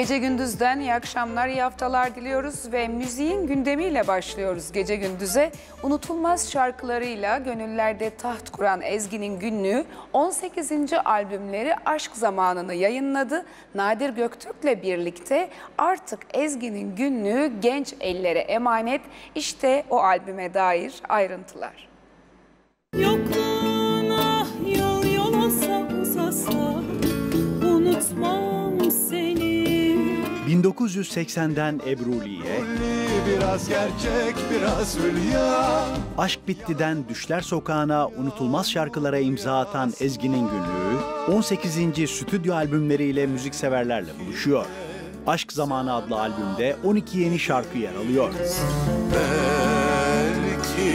Gece gündüzden iyi akşamlar, iyi haftalar diliyoruz ve müziğin gündemiyle başlıyoruz gece gündüze. Unutulmaz şarkılarıyla gönüllerde taht kuran Ezgi'nin günlüğü 18. albümleri Aşk Zamanı'nı yayınladı. Nadir Göktürk'le birlikte artık Ezgi'nin günlüğü genç ellere emanet. İşte o albüme dair ayrıntılar. Yokluğuna yol olsa uzasa unutmam seni. 1980'den Ebru'liye, biraz gerçek biraz hülya. Aşk Bitti'den Düşler Sokağı'na unutulmaz şarkılara imza atan Ezgi'nin günlüğü 18. stüdyo albümleriyle müzikseverlerle buluşuyor. Aşk Zamanı adlı albümde 12 yeni şarkı yer alıyor. Belki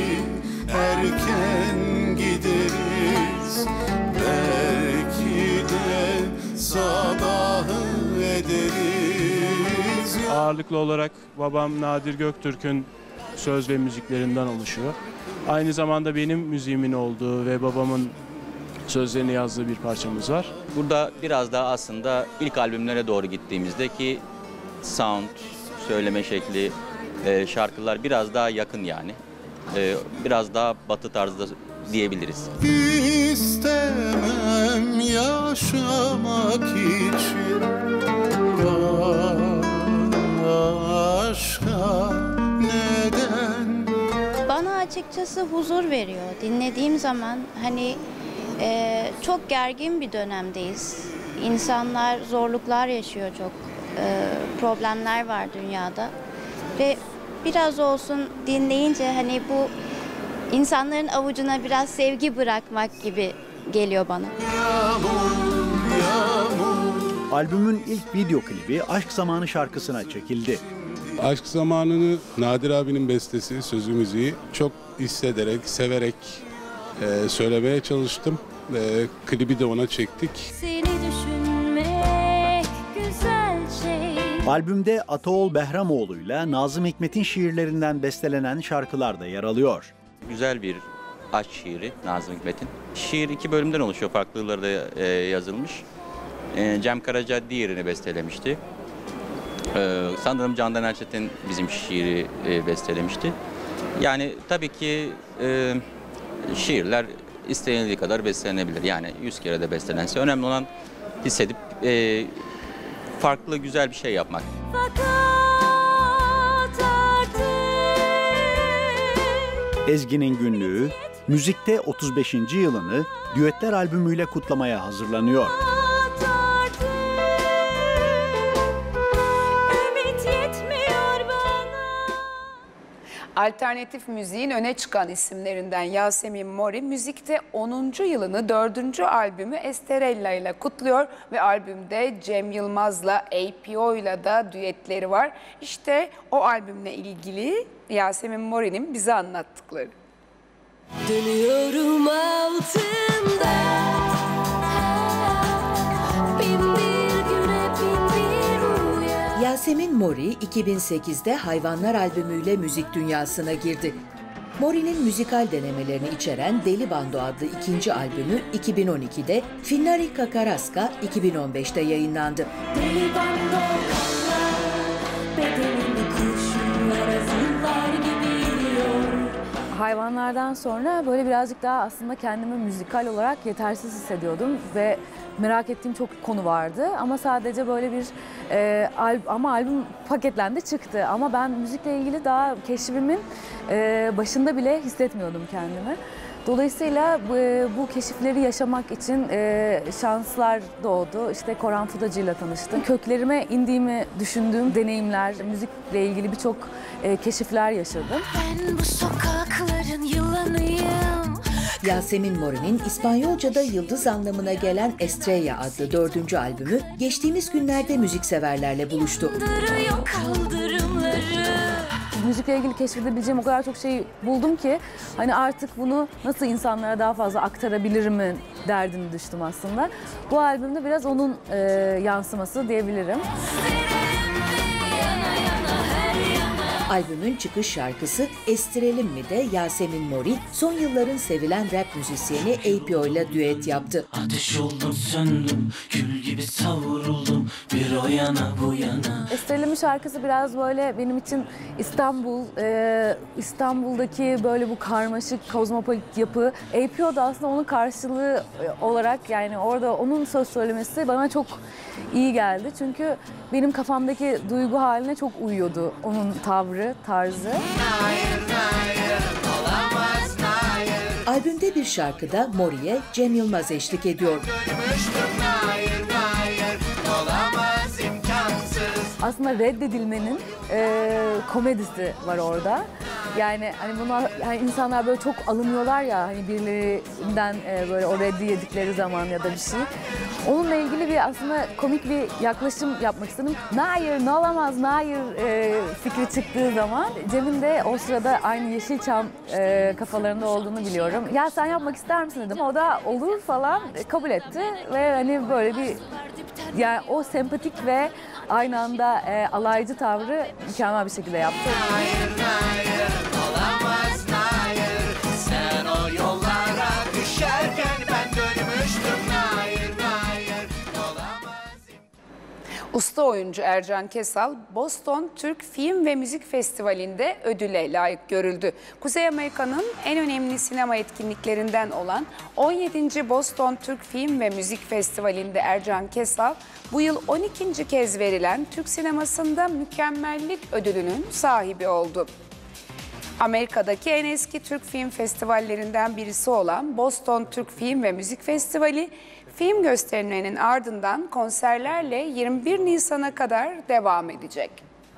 erken gideriz, belki de sabahı ederiz. Ağırlıklı olarak babam Nadir Göktürk'ün söz ve müziklerinden oluşuyor. Aynı zamanda benim müziğimin olduğu ve babamın sözlerini yazdığı bir parçamız var. Burada biraz daha aslında ilk albümlere doğru gittiğimizde ki sound, söyleme şekli, şarkılar biraz daha yakın yani. Biraz daha batı tarzda diyebiliriz. İstemem yaşamak için başka neden? Bana açıkçası huzur veriyor. Dinlediğim zaman hani çok gergin bir dönemdeyiz. İnsanlar zorluklar yaşıyor çok. Problemler var dünyada. Ve biraz olsun dinleyince hani bu insanların avucuna biraz sevgi bırakmak gibi geliyor bana. Albümün ilk video klibi Aşk Zamanı şarkısına çekildi. Aşk Zamanı'nı Nadir abinin bestesi, sözü müziği çok hissederek, severek söylemeye çalıştım. Klibi de ona çektik. Seni düşünmek güzel şey. Albümde Ataol Behramoğlu'yla Nazım Hikmet'in şiirlerinden bestelenen şarkılar da yer alıyor. Güzel bir aşk şiiri Nazım Hikmet'in. Şiir 2 bölümden oluşuyor, farklıları da yazılmış. Cem Karaca diğerini bestelemişti. Sanırım Candan Erçetin bizim şiiri bestelemişti. Yani tabii ki şiirler istenildiği kadar bestelenebilir. Yani 100 kere de bestelense. Önemli olan hissedip farklı güzel bir şey yapmak. Ezgi'nin günlüğü müzikte 35. yılını düetler albümüyle kutlamaya hazırlanıyor. Alternatif müziğin öne çıkan isimlerinden Yasemin Mori müzikte 10. yılını 4. albümü Esterella ile kutluyor ve albümde Cem Yılmaz'la APO ile da düetleri var. İşte o albümle ilgili Yasemin Mori'nin bize anlattıkları. Dönüyorum altında. Yasemin Mori 2008'de Hayvanlar albümüyle müzik dünyasına girdi. Mori'nin müzikal denemelerini içeren Deli Bando adlı ikinci albümü 2012'de, Finnari Kakaraska 2015'te yayınlandı. Deli bando kalla, bedenimi kurşunlara zırhlar gibi iniyor. Hayvanlardan sonra böyle birazcık daha aslında kendimi müzikal olarak yetersiz hissediyordum ve merak ettiğim çok konu vardı ama sadece böyle bir albüm paketlendi çıktı ama ben müzikle ilgili daha keşfimin başında bile hissetmiyordum kendimi. Dolayısıyla bu keşifleri yaşamak için şanslar doğdu. İşte Koran Fudacı ile tanıştım. Köklerime indiğimi düşündüğüm deneyimler, müzikle ilgili birçok keşifler yaşadım. Ben bu sokakların yılanıyım. Yasemin Mori'nin İspanyolca'da yıldız anlamına gelen Estrella adlı 4. albümü geçtiğimiz günlerde müzikseverlerle buluştu. Müzikle ilgili keşfedebileceğim o kadar çok şey buldum ki hani artık bunu nasıl insanlara daha fazla aktarabilirim derdini düştüm aslında. Bu albümde biraz onun yansıması diyebilirim. Albümün çıkış şarkısı Estirelim mi de Yasemin Mori, son yılların sevilen rap müzisyeni APO ile düet yaptı. Ateş oldum söndüm, kül gibi savruldum, bir o yana bu yana. Estirelim şarkısı biraz böyle benim için İstanbul'daki böyle bu karmaşık kozmopolit yapı. APO da aslında onun karşılığı olarak, yani orada onun söz söylemesi bana çok iyi geldi. Çünkü benim kafamdaki duygu haline çok uyuyordu onun tavrı, tarzı. Albümde bir şarkıda Mori'ye Cem Yılmaz eşlik ediyor. Aslında reddedilmenin komedisi var orada. Yani hani buna hani insanlar böyle çok alınıyorlar ya, hani birilerinden böyle o reddi yedikleri zaman ya da bir şey. Onunla ilgili bir aslında komik bir yaklaşım yapmak istedim. Hayır, ne olamaz, hayır fikri çıktığı zaman Cem'in de o sırada aynı Yeşilçam kafalarında olduğunu biliyorum. Ya sen yapmak ister misin dedim. O da olur falan kabul etti ve hani böyle bir, yani o sempatik ve aynı anda alaycı tavrı mükemmel bir şekilde yaptı. Hayır, hayır, olamaz, hayır. Sen o yollara düşerken ben dönmüştüm. Hayır, hayır, olamaz. Usta oyuncu Ercan Kesal, Boston Türk Film ve Müzik Festivali'nde ödüle layık görüldü. Kuzey Amerika'nın en önemli sinema etkinliklerinden olan 17. Boston Türk Film ve Müzik Festivali'nde Ercan Kesal, bu yıl 12. kez verilen Türk sinemasında mükemmellik ödülünün sahibi oldu. Amerika'daki en eski Türk film festivallerinden birisi olan Boston Türk Film ve Müzik Festivali, film gösterimlerinin ardından konserlerle 21 Nisan'a kadar devam edecek.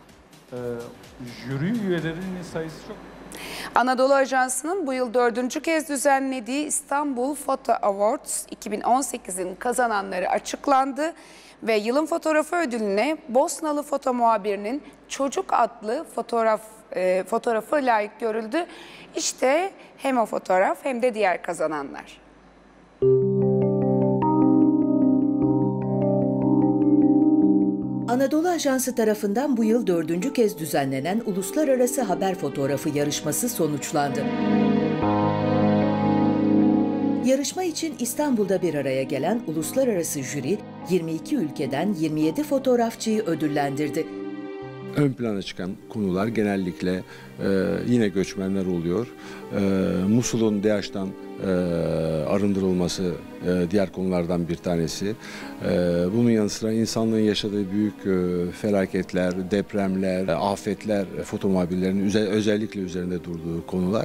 Jüri üyelerinin sayısı çok. Anadolu Ajansı'nın bu yıl 4. kez düzenlediği İstanbul Photo Awards 2018'in kazananları açıklandı ve yılın fotoğrafı ödülüne Bosnalı foto muhabirinin Çocuk adlı fotoğrafı layık görüldü. İşte hem o fotoğraf hem de diğer kazananlar. Anadolu Ajansı tarafından bu yıl 4. kez düzenlenen Uluslararası Haber Fotoğrafı yarışması sonuçlandı. Yarışma için İstanbul'da bir araya gelen uluslararası jüri 22 ülkeden 27 fotoğrafçıyı ödüllendirdi. Ön plana çıkan konular genellikle yine göçmenler oluyor. Musul'un DAEŞ'ten arındırılması diğer konulardan bir tanesi. Bunun yanı sıra insanlığın yaşadığı büyük felaketler, depremler, afetler foto muhabirlerinin özellikle üzerinde durduğu konular.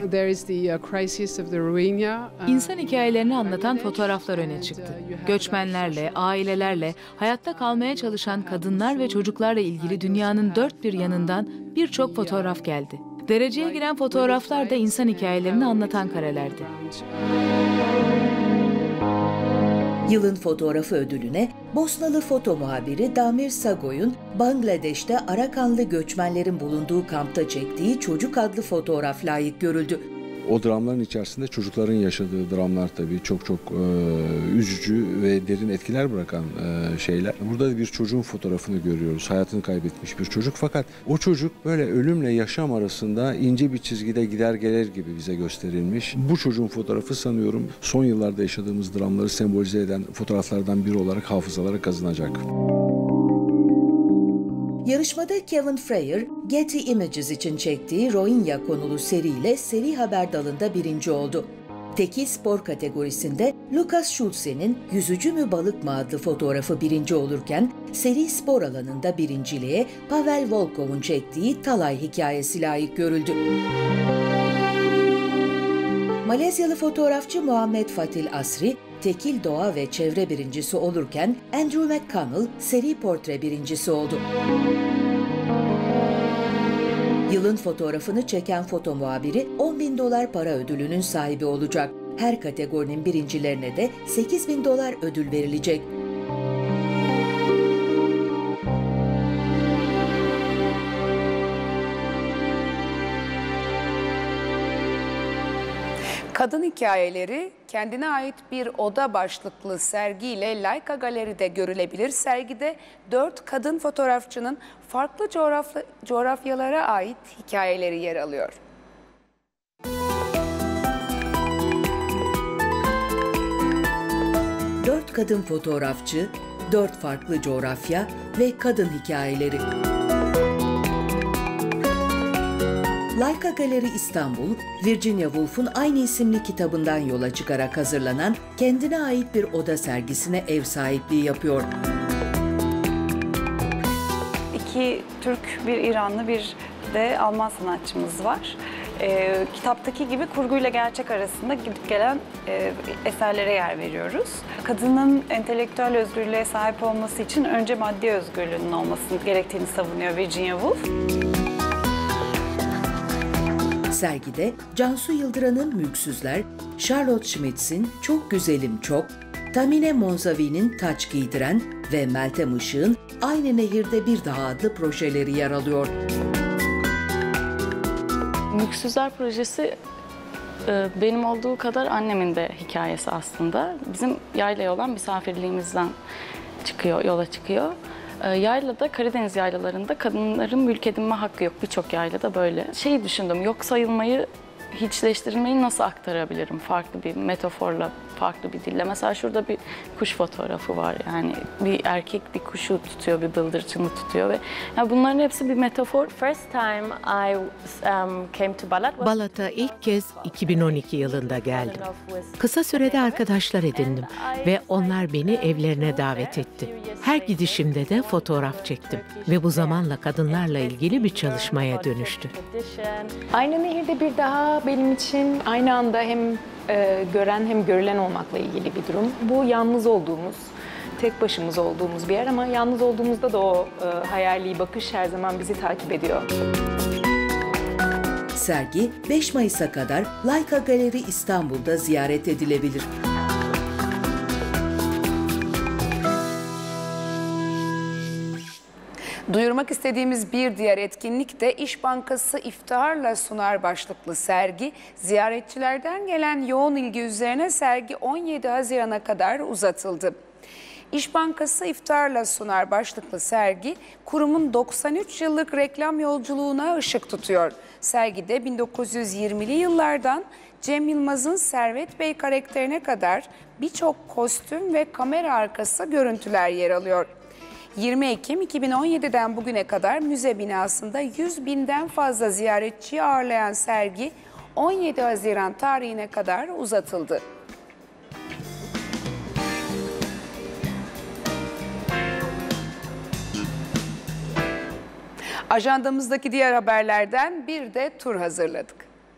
İnsan hikayelerini anlatan fotoğraflar öne çıktı. Göçmenlerle, ailelerle, hayatta kalmaya çalışan kadınlar ve çocuklarla ilgili dünyanın dört bir yanından birçok fotoğraf geldi. Dereceye giren fotoğraflar da insan hikayelerini anlatan karelerdi. Yılın fotoğrafı ödülüne Bosnalı foto muhabiri Damir Sagoy'un Bangladeş'te Arakanlı göçmenlerin bulunduğu kampta çektiği Çocuk adlı fotoğraf layık görüldü. O dramların içerisinde çocukların yaşadığı dramlar tabii çok üzücü ve derin etkiler bırakan şeyler. Burada bir çocuğun fotoğrafını görüyoruz. Hayatını kaybetmiş bir çocuk, fakat o çocuk böyle ölümle yaşam arasında ince bir çizgide gider gelir gibi bize gösterilmiş. Bu çocuğun fotoğrafı sanıyorum son yıllarda yaşadığımız dramları sembolize eden fotoğraflardan biri olarak hafızalara kazınacak. Yarışmada Kevin Freyer, Getty Images için çektiği Rohingya konulu seriyle seri haber dalında birinci oldu. Tekil spor kategorisinde Lukas Schulze'nin Yüzücü mü Balık mı adlı fotoğrafı birinci olurken, seri spor alanında birinciliğe Pavel Volkov'un çektiği Talay hikayesi layık görüldü. Malezyalı fotoğrafçı Muhammed Fatil Asri, tekil doğa ve çevre birincisi olurken Andrew McConnell seri portre birincisi oldu. Yılın fotoğrafını çeken foto muhabiri $10.000 para ödülünün sahibi olacak. Her kategorinin birincilerine de $8.000 ödül verilecek. Kadın hikayeleri kendine ait bir oda başlıklı sergiyle Leica Galeri'de görülebilir. Sergide 4 kadın fotoğrafçının farklı coğrafyalara ait hikayeleri yer alıyor. Dört kadın fotoğrafçı, 4 farklı coğrafya ve kadın hikayeleri. Leica Galeri İstanbul, Virginia Woolf'un aynı isimli kitabından yola çıkarak hazırlanan kendine ait bir oda sergisine ev sahipliği yapıyor. 2 Türk, bir İranlı, bir de Alman sanatçımız var. Kitaptaki gibi kurguyla gerçek arasında gidip gelen eserlere yer veriyoruz. Kadının entelektüel özgürlüğe sahip olması için önce maddi özgürlüğünün olmasını gerektiğini savunuyor Virginia Woolf. Sergide Cansu Yıldıran'ın Mülksüzler, Charlotte Schmitz'in Çok Güzelim Çok, Tamine Monzavi'nin Taç Giydiren ve Meltem Işık'ın Aynı Nehirde Bir Daha adlı projeleri yer alıyor. Mülksüzler projesi benim olduğu kadar annemin de hikayesi aslında. Bizim yaylaya olan misafirliğimizden yola çıkıyor. Yaylada, Karadeniz yaylalarında kadınların mülk edinme hakkı yok. Birçok yaylada böyle. Şeyi düşündüm, yok sayılmayı, hiçleştirilmeyi nasıl aktarabilirim? Farklı bir metaforla, farklı bir dille. Mesela şurada bir kuş fotoğrafı var. Yani bir erkek bir kuşu tutuyor, bir bıldırcını tutuyor ve yani bunların hepsi bir metafor. First time I came to Balat. Balat'a ilk kez 2012 yılında geldim. Kısa sürede arkadaşlar edindim ve onlar beni evlerine davet etti. Her gidişimde de fotoğraf çektim ve bu zamanla kadınlarla ilgili bir çalışmaya dönüştü. Aynı Nehirde Bir Daha benim için aynı anda hem gören hem görülen olmakla ilgili bir durum. Bu yalnız olduğumuz, tek başımız olduğumuz bir yer ama yalnız olduğumuzda da o hayali bakış her zaman bizi takip ediyor. Sergi 5 Mayıs'a kadar Leica Galeri İstanbul'da ziyaret edilebilir. Duyurmak istediğimiz bir diğer etkinlik de İş Bankası İftiharla Sunar başlıklı sergi. Ziyaretçilerden gelen yoğun ilgi üzerine sergi 17 Haziran'a kadar uzatıldı. İş Bankası İftiharla Sunar başlıklı sergi, kurumun 93 yıllık reklam yolculuğuna ışık tutuyor. Sergide 1920'li yıllardan Cem Yılmaz'ın Servet Bey karakterine kadar birçok kostüm ve kamera arkası görüntüler yer alıyor. 20 Ekim 2017'den bugüne kadar müze binasında 100.000'den fazla ziyaretçiyi ağırlayan sergi 17 Haziran tarihine kadar uzatıldı. Ajandamızdaki diğer haberlerden bir de tur hazırladık.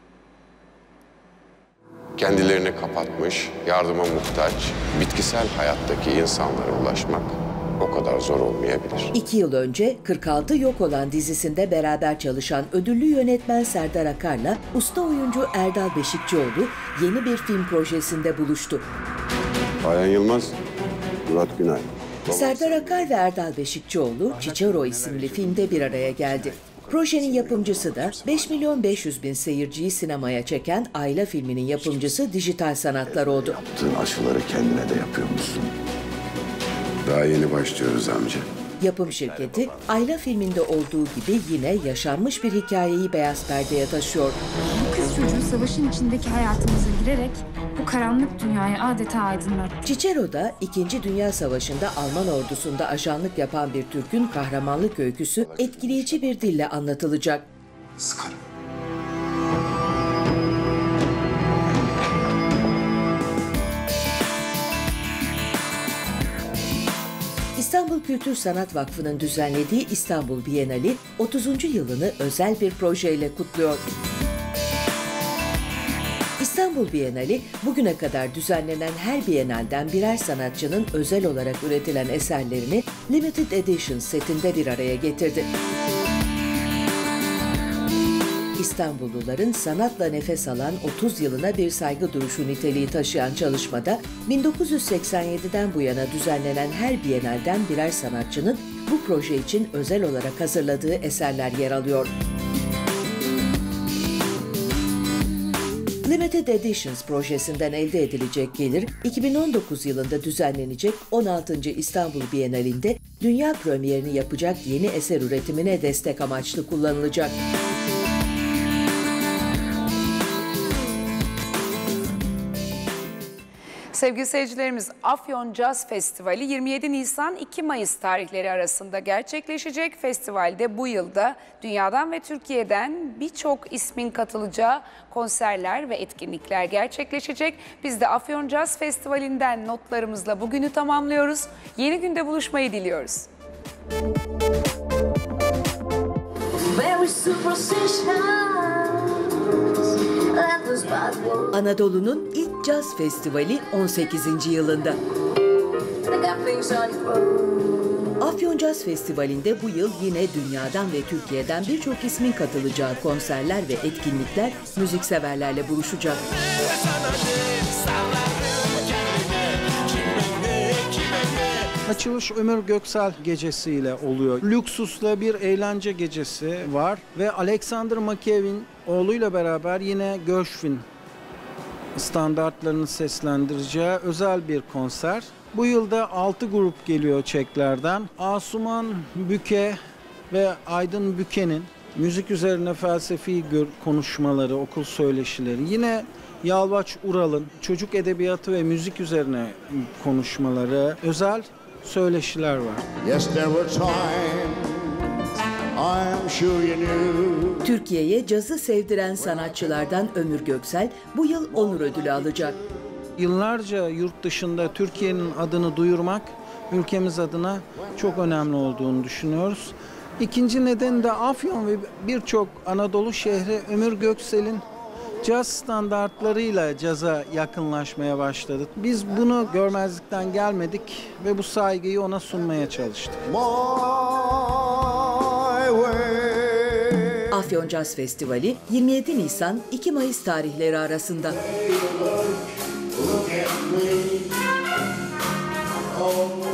Kendilerini kapatmış, yardıma muhtaç, bitkisel hayattaki insanlara ulaşmak o kadar zor olmayabilir. 2 yıl önce 46 Yok Olan dizisinde beraber çalışan ödüllü yönetmen Serdar Akar'la usta oyuncu Erdal Beşikçioğlu yeni bir film projesinde buluştu. Ayhan Yılmaz, Murat Günay. Serdar Akar ve Erdal Beşikçioğlu Cicero isimli filmde bir araya geldi. Projenin yapımcısı da 5.500.000 seyirciyi sinemaya çeken Ayla filminin yapımcısı Dijital Sanatlar oldu. Yaptığın aşıları kendine de yapıyor musun? Daha yeni başlıyoruz amca. Yapım şirketi Ayla filminde olduğu gibi yine yaşanmış bir hikayeyi beyaz perdeye taşıyor. Bu kız çocuğu savaşın içindeki hayatımıza girerek bu karanlık dünyayı adeta aydınlattı. Cicero'da 2. Dünya Savaşı'nda Alman ordusunda ajanlık yapan bir Türk'ün kahramanlık öyküsü etkileyici bir dille anlatılacak. Sıkarım. İstanbul Kültür Sanat Vakfı'nın düzenlediği İstanbul Bienali 30. yılını özel bir projeyle kutluyor. İstanbul Bienali, bugüne kadar düzenlenen her Bienalden birer sanatçının özel olarak üretilen eserlerini Limited Edition setinde bir araya getirdi. İstanbulluların sanatla nefes alan 30 yılına bir saygı duruşu niteliği taşıyan çalışmada 1987'den bu yana düzenlenen her Bienalden birer sanatçının bu proje için özel olarak hazırladığı eserler yer alıyor. Limited Editions projesinden elde edilecek gelir, 2019 yılında düzenlenecek 16. İstanbul Bienalinde dünya premierini yapacak yeni eser üretimine destek amaçlı kullanılacak. Sevgili seyircilerimiz, Afyon Caz Festivali 27 Nisan-2 Mayıs tarihleri arasında gerçekleşecek. Festivalde bu yılda dünyadan ve Türkiye'den birçok ismin katılacağı konserler ve etkinlikler gerçekleşecek. Biz de Afyon Caz Festivali'nden notlarımızla bugünü tamamlıyoruz. Yeni günde buluşmayı diliyoruz. Anadolu'nun ilk caz festivali 18. yılında. Afyon Caz Festivali'nde bu yıl yine dünyadan ve Türkiye'den birçok ismin katılacağı konserler ve etkinlikler müzikseverlerle buluşacak. Açılış Ömür Göksel gecesiyle oluyor. Lüksus'la bir eğlence gecesi var ve Alexander McKee'nin oğluyla beraber yine Gershwin standartlarını seslendireceği özel bir konser. Bu yılda 6 grup geliyor Çekler'den. Asuman Büke ve Aydın Büke'nin müzik üzerine felsefi konuşmaları, okul söyleşileri. Yine Yalvaç Ural'ın çocuk edebiyatı ve müzik üzerine konuşmaları, özel söyleşiler var. Yes, there were times I'm sure you knew. Türkiye'ye cazı sevdiren sanatçılardan Ömür Göksel bu yıl onur ödülü alacak. Yıllarca yurt dışında Türkiye'nin adını duyurmak ülkemiz adına çok önemli olduğunu düşünüyoruz. İkinci neden de Afyon ve birçok Anadolu şehri Ömür Göksel'in caz standartlarıyla caza yakınlaşmaya başladı. Biz bunu görmezlikten gelmedik ve bu saygıyı ona sunmaya çalıştık. Afyon Caz Festivali 27 Nisan-2 Mayıs tarihleri arasında. Look at me. Oh.